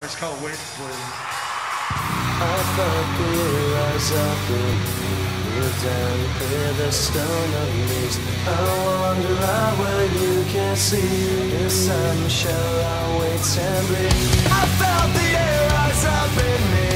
It's called Wait For You. I thought the rise up in you down, you clear the stone of leaves. I wander out where you can't see. Inside my shell I wait and bleed. I felt the air rise up in me.